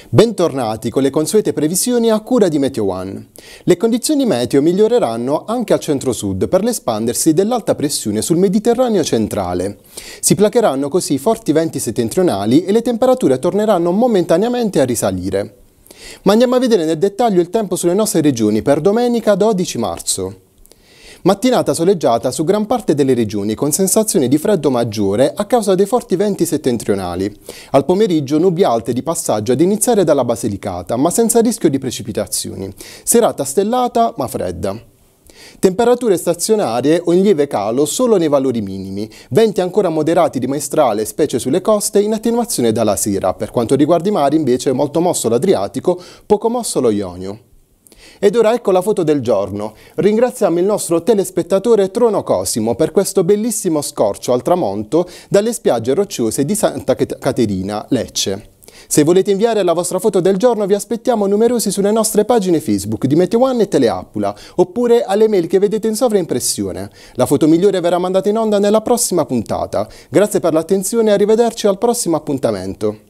Bentornati con le consuete previsioni a cura di Meteo One. Le condizioni meteo miglioreranno anche al centro-sud per l'espandersi dell'alta pressione sul Mediterraneo centrale. Si placheranno così forti venti settentrionali e le temperature torneranno momentaneamente a risalire. Ma andiamo a vedere nel dettaglio il tempo sulle nostre regioni per domenica 12 marzo. Mattinata soleggiata su gran parte delle regioni con sensazione di freddo maggiore a causa dei forti venti settentrionali. Al pomeriggio nubi alte di passaggio ad iniziare dalla Basilicata, ma senza rischio di precipitazioni. Serata stellata ma fredda. Temperature stazionarie o in lieve calo solo nei valori minimi. Venti ancora moderati di maestrale, specie sulle coste, in attenuazione dalla sera. Per quanto riguarda i mari invece molto mosso l'Adriatico, poco mosso lo Ionio. Ed ora ecco la foto del giorno. Ringraziamo il nostro telespettatore Trono Cosimo per questo bellissimo scorcio al tramonto dalle spiagge rocciose di Santa Caterina, Lecce. Se volete inviare la vostra foto del giorno vi aspettiamo numerosi sulle nostre pagine Facebook di Meteo One e Teleappula, oppure alle mail che vedete in sovraimpressione. La foto migliore verrà mandata in onda nella prossima puntata. Grazie per l'attenzione e arrivederci al prossimo appuntamento.